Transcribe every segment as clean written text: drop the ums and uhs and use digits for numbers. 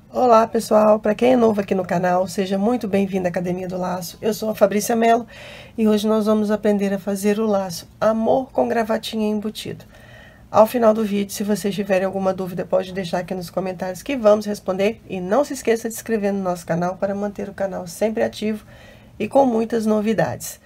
Olá pessoal, para quem é novo aqui no canal, seja muito bem-vindo à Academia do Laço. Eu sou a Fabrícia Mello e hoje nós vamos aprender a fazer o laço Amor com gravatinha embutido. Ao final do vídeo, se vocês tiverem alguma dúvida, pode deixar aqui nos comentários que vamos responder. E não se esqueça de se inscrever no nosso canal para manter o canal sempre ativo e com muitas novidades.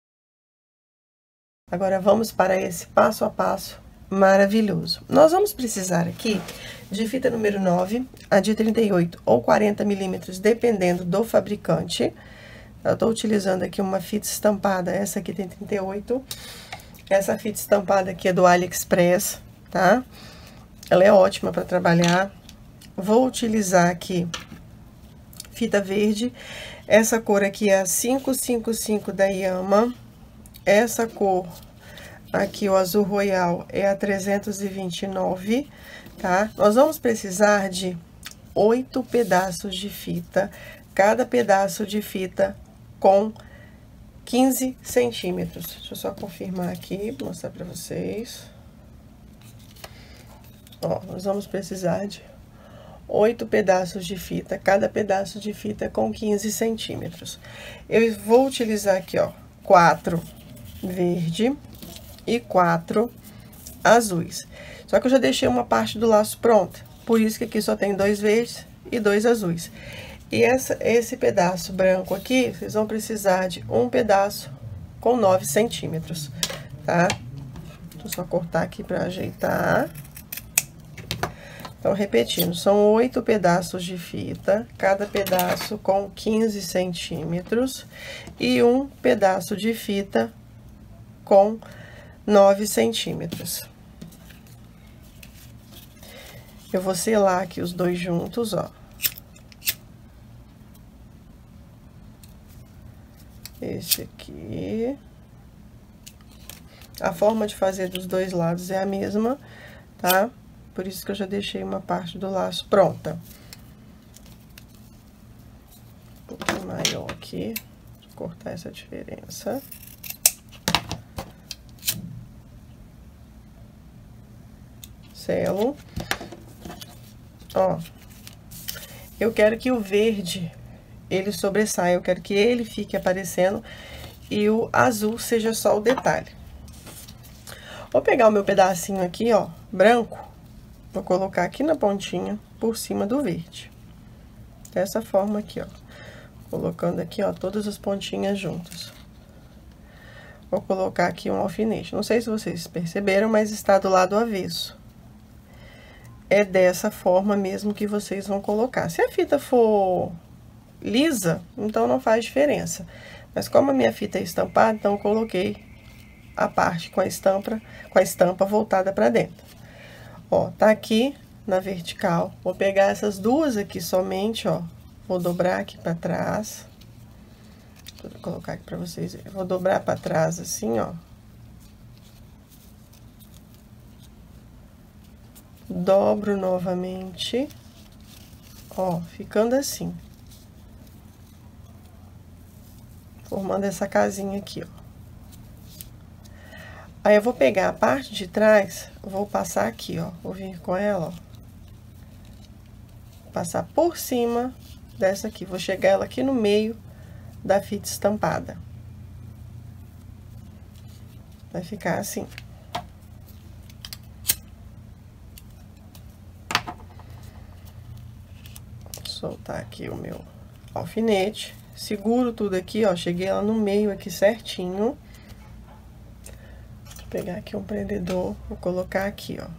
Agora vamos para esse passo a passo maravilhoso. Nós vamos precisar aqui de fita número 9, a de 38 ou 40 milímetros, dependendo do fabricante. Eu tô utilizando aqui uma fita estampada, essa aqui tem 38. Essa fita estampada aqui é do AliExpress, tá? Ela é ótima para trabalhar. Vou utilizar aqui fita verde. Essa cor aqui é a 555 da Yama. Essa cor aqui, o azul royal, é a 329, tá? Nós vamos precisar de 8 pedaços de fita, cada pedaço de fita com 15 centímetros. Deixa eu só confirmar aqui, mostrar pra vocês. Ó, nós vamos precisar de 8 pedaços de fita, cada pedaço de fita com 15 centímetros. Eu vou utilizar aqui, ó, 4 verde e 4 azuis. Só que eu já deixei uma parte do laço pronta, por isso que aqui só tem 2 verdes e 2 azuis. E esse pedaço branco aqui, vocês vão precisar de um pedaço com 9 centímetros, tá? Deixa eu só cortar aqui para ajeitar. Então, repetindo, são 8 pedaços de fita, cada pedaço com 15 centímetros, e um pedaço de fita com 9 centímetros. Eu vou selar aqui os dois juntos, ó. Esse aqui. A forma de fazer dos dois lados é a mesma, tá? Por isso que eu já deixei uma parte do laço pronta. Um pouquinho maior aqui, deixa eu cortar essa diferença. Selo. Ó, eu quero que o verde, ele sobressaia, eu quero que ele fique aparecendo e o azul seja só o detalhe. Vou pegar o meu pedacinho aqui, ó, branco, vou colocar aqui na pontinha, por cima do verde. Dessa forma aqui, ó, colocando aqui, ó, todas as pontinhas juntas. Vou colocar aqui um alfinete, não sei se vocês perceberam, mas está do lado avesso. É dessa forma mesmo que vocês vão colocar. Se a fita for lisa, então não faz diferença. Mas como a minha fita é estampada, então eu coloquei a parte com a estampa voltada para dentro. Ó, tá aqui na vertical. Vou pegar essas duas aqui somente, ó. Vou dobrar aqui para trás. Vou colocar aqui para vocês verem. Vou dobrar para trás assim, ó. Dobro novamente, ó, ficando assim. Formando essa casinha aqui, ó. Aí, eu vou pegar a parte de trás, vou passar aqui, ó. Vou vir com ela, ó. Passar por cima dessa aqui. Vou chegar ela aqui no meio da fita estampada. Vai ficar assim. Soltar aqui o meu alfinete, seguro tudo aqui, ó, cheguei ela no meio aqui certinho. Vou pegar aqui um prendedor, vou colocar aqui, ó.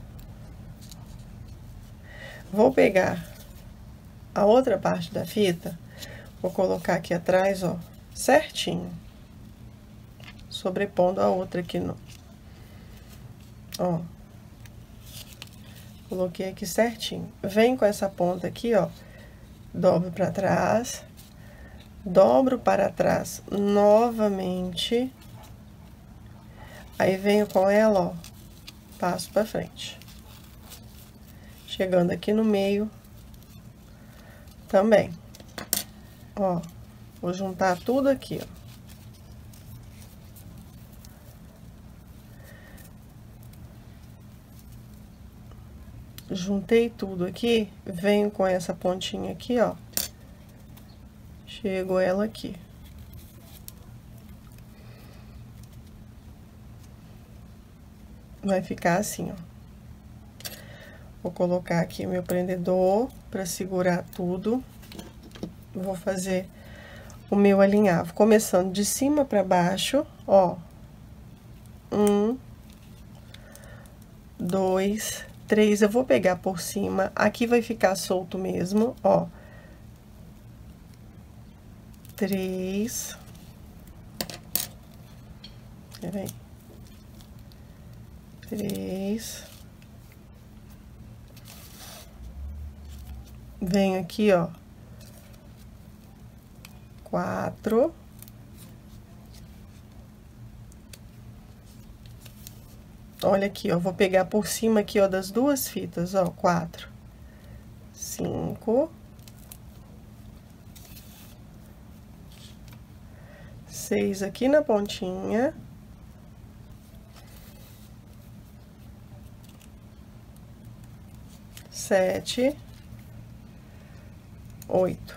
Vou pegar a outra parte da fita, vou colocar aqui atrás, ó, certinho, sobrepondo a outra aqui no, ó. Coloquei aqui certinho. Vem com essa ponta aqui, ó. Dobro para trás. Dobro para trás novamente. Aí, venho com ela, ó. Passo para frente. Chegando aqui no meio. Também. Ó. Vou juntar tudo aqui, ó. juntei tudo aqui, venho com essa pontinha aqui, ó. Chego ela aqui. Vai ficar assim, ó. Vou colocar aqui meu prendedor pra segurar tudo. Vou fazer o meu alinhavo, começando de cima pra baixo, ó. 1, 2, 3, eu vou pegar por cima, aqui vai ficar solto mesmo, ó. 3. Peraí. 3. Venho aqui, ó. 4. Olha aqui, ó, vou pegar por cima aqui, ó, das duas fitas, ó, 4, 5, 6 aqui na pontinha. 7, 8.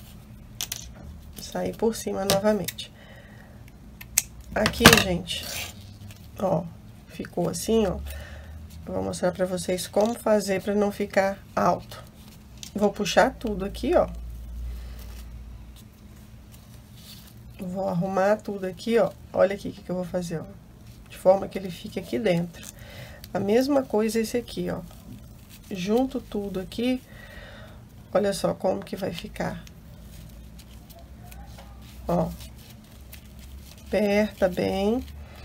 Sair por cima novamente. Aqui, gente, ó, ficou assim, ó. Eu vou mostrar pra vocês como fazer pra não ficar alto. Vou puxar tudo aqui, ó. Vou arrumar tudo aqui, ó. Olha aqui o que eu vou fazer, ó. De forma que ele fique aqui dentro. A mesma coisa esse aqui, ó. Junto tudo aqui. Olha só como que vai ficar. Ó. Aperta bem.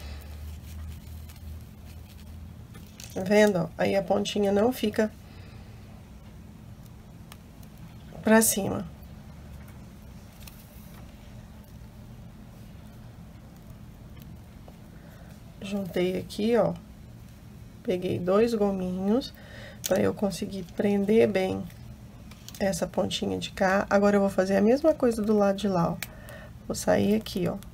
Tá vendo, ó? Aí a pontinha não fica pra cima. Juntei aqui, ó. Peguei 2 gominhos pra eu conseguir prender bem essa pontinha de cá. Agora eu vou fazer a mesma coisa do lado de lá, ó. Vou sair aqui, ó.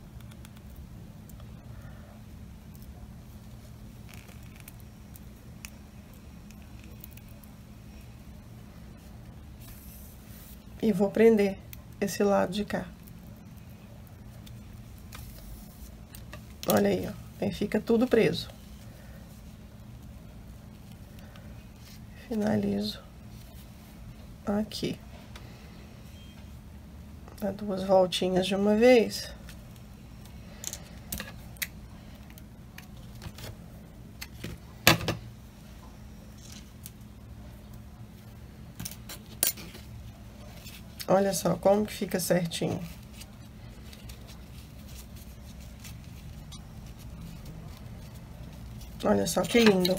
E vou prender esse lado de cá. Olha aí, ó. Aí fica tudo preso. Finalizo aqui. Dá 2 voltinhas de uma vez. Olha só como que fica certinho. Olha só que lindo.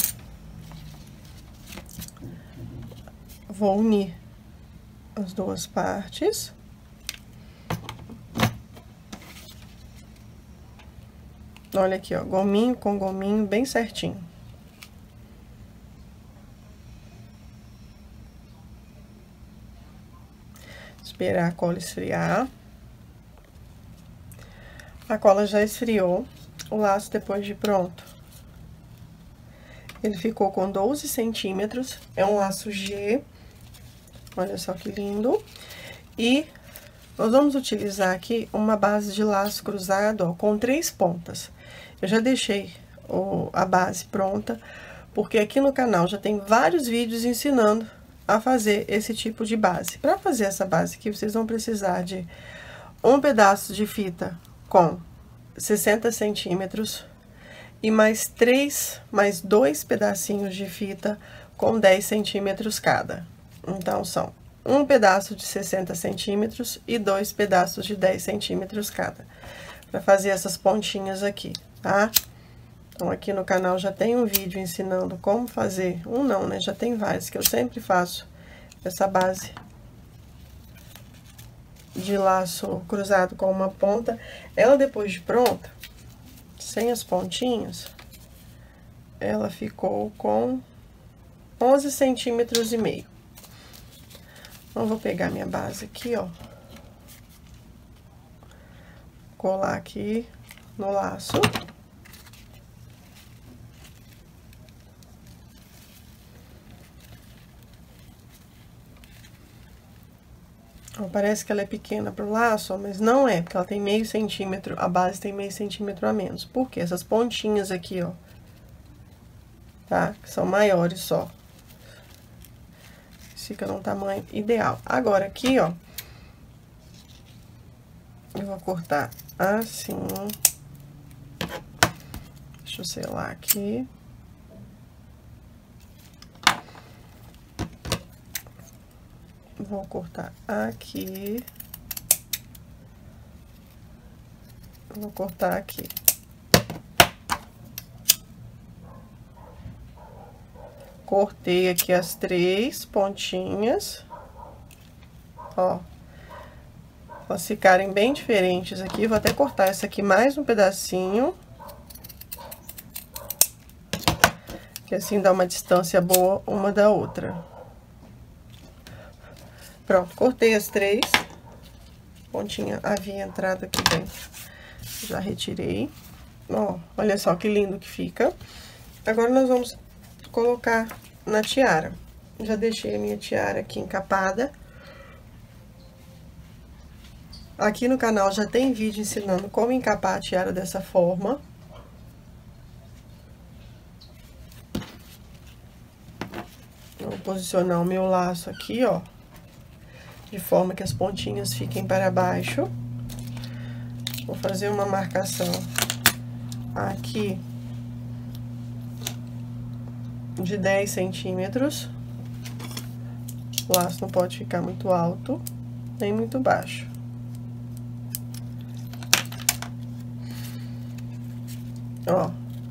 Vou unir as 2 partes. Olha aqui, ó, gominho com gominho bem certinho. Esperar a cola esfriar. A cola já esfriou. O laço, depois de pronto, ele ficou com 12 centímetros. É um laço G. Olha só que lindo. E nós vamos utilizar aqui uma base de laço cruzado, ó, com 3 pontas. Eu já deixei a base pronta, porque aqui no canal já tem vários vídeos ensinando a fazer esse tipo de base. Para fazer essa base aqui, vocês vão precisar de um pedaço de fita com 60 centímetros e mais 2 pedacinhos de fita com 10 centímetros cada. Então, são um pedaço de 60 centímetros e 2 pedaços de 10 centímetros cada, para fazer essas pontinhas aqui, tá? Então, aqui no canal já tem um vídeo ensinando como fazer, não, né? Já tem vários, que eu sempre faço essa base de laço cruzado com uma ponta. Ela, depois de pronta, sem as pontinhas, ela ficou com 11 centímetros e meio. Então, vou pegar minha base aqui, ó. Colar aqui no laço. Ó, parece que ela é pequena pro laço, ó, mas não é, porque ela tem meio centímetro, a base tem meio centímetro a menos. Por quê? Essas pontinhas aqui, ó, tá? Que são maiores só. Fica num tamanho ideal. Agora, aqui, ó, eu vou cortar assim. Deixa eu selar aqui. Vou cortar aqui. Vou cortar aqui. Cortei aqui as 3 pontinhas. Ó. Elas ficarem bem diferentes aqui. Vou até cortar essa aqui mais um pedacinho. Que assim dá uma distância boa uma da outra. Pronto, cortei as 3. Pontinha havia entrado aqui dentro. Já retirei. Ó, olha só que lindo que fica. Agora, nós vamos colocar na tiara. Já deixei a minha tiara aqui encapada. Aqui no canal já tem vídeo ensinando como encapar a tiara dessa forma. Vou posicionar o meu laço aqui, ó, de forma que as pontinhas fiquem para baixo. Vou fazer uma marcação aqui de 10 centímetros. O laço não pode ficar muito alto, nem muito baixo. Ó.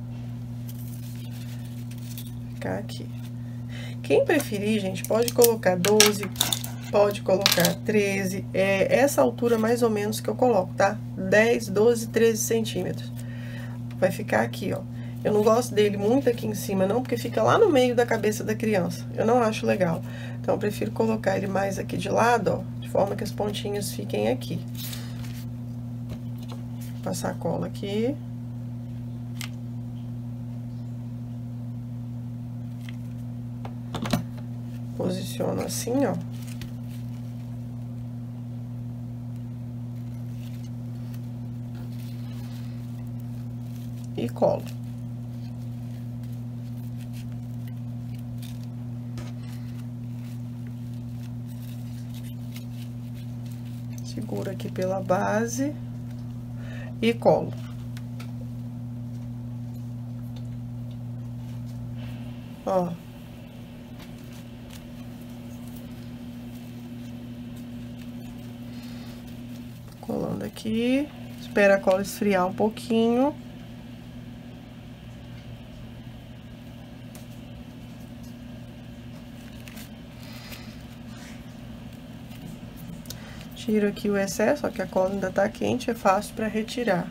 Ficar aqui. Quem preferir, gente, pode colocar 12, pode colocar 13. É essa altura mais ou menos que eu coloco, tá? 10, 12, 13 centímetros. Vai ficar aqui, ó. Eu não gosto dele muito aqui em cima, não, porque fica lá no meio da cabeça da criança. Eu não acho legal. Então, eu prefiro colocar ele mais aqui de lado, ó, de forma que as pontinhas fiquem aqui. Vou passar a cola aqui. Posiciono assim, ó. E colo. Seguro aqui pela base e colo. Ó. Colando aqui, espera a cola esfriar um pouquinho. Tiro aqui o excesso, ó, que a cola ainda tá quente, é fácil pra retirar.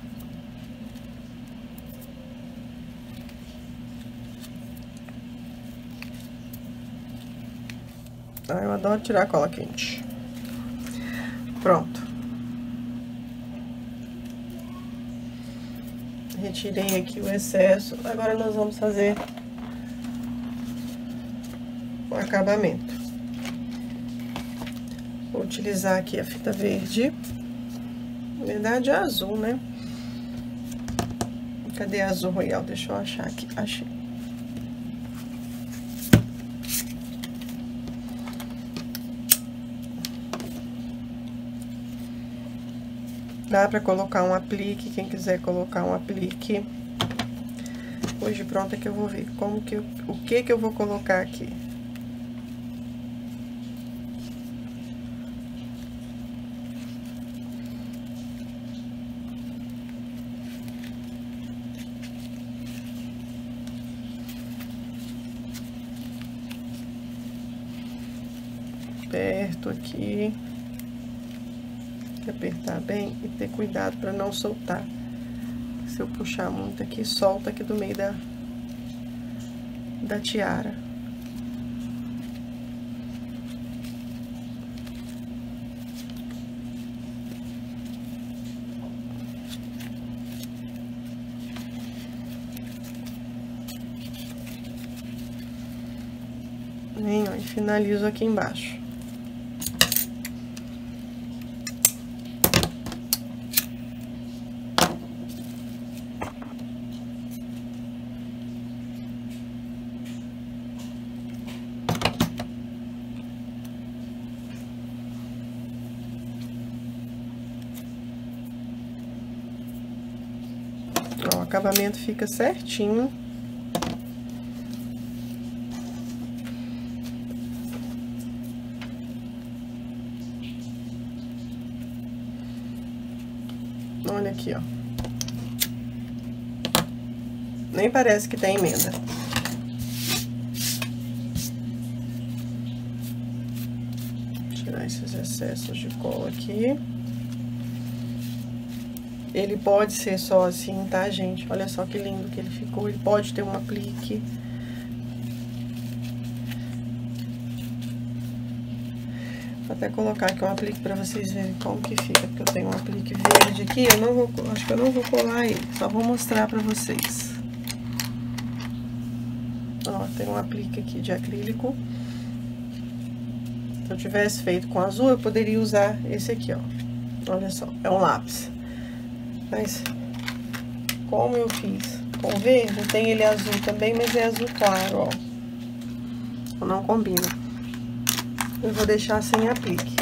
Ah, eu adoro tirar a cola quente. Pronto. Retirei aqui o excesso. Agora, nós vamos fazer o acabamento. Vou utilizar aqui a fita verde. Na verdade, é azul, né? Cadê a azul royal? Deixa eu achar aqui. Achei. Dá pra colocar um aplique, quem quiser colocar um aplique. Hoje pronto é que eu vou ver como que o que eu vou colocar aqui. Perto aqui. Apertar bem e ter cuidado para não soltar. Se eu puxar muito aqui, solta aqui do meio da tiara. Vem, ó, e finalizo aqui embaixo. acabamento fica certinho. Olha aqui, ó. Nem parece que tem emenda. Tirar esses excessos de cola aqui. Ele pode ser só assim, tá, gente? Olha só que lindo que ele ficou. Ele pode ter um aplique. Vou até colocar aqui um aplique pra vocês verem como que fica. Porque eu tenho um aplique verde aqui. Eu não vou, acho que eu não vou colar ele. Só vou mostrar pra vocês. Ó, tem um aplique aqui de acrílico. Se eu tivesse feito com azul, eu poderia usar esse aqui, ó. Olha só, é um lápis. Mas, como eu fiz com verde, tem ele azul também, mas é azul claro, ó. Não combina. Eu vou deixar sem aplique.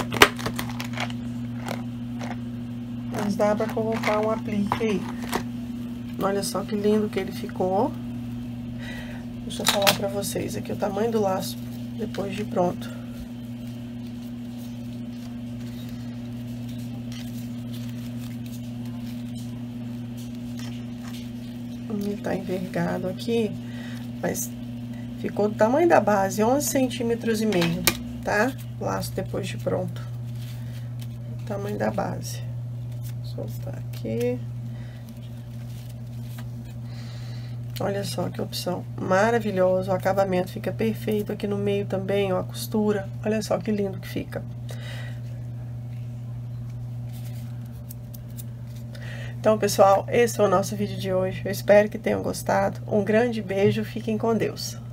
Mas dá pra colocar um aplique aí. Olha só que lindo que ele ficou. Deixa eu falar pra vocês aqui o tamanho do laço depois de pronto. Ele tá envergado aqui, mas ficou do tamanho da base, 11,5 centímetros, tá? Laço depois de pronto. O tamanho da base. Vou soltar aqui. Olha só que opção maravilhosa, o acabamento fica perfeito aqui no meio também, ó, a costura. Olha só que lindo que fica. Então, pessoal, esse foi o nosso vídeo de hoje. Eu espero que tenham gostado. Um grande beijo, fiquem com Deus.